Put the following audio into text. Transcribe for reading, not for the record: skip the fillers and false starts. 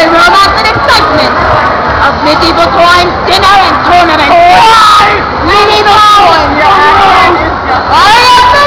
and romance and excitement of medieval times, dinner and tournament. Medieval times! I am the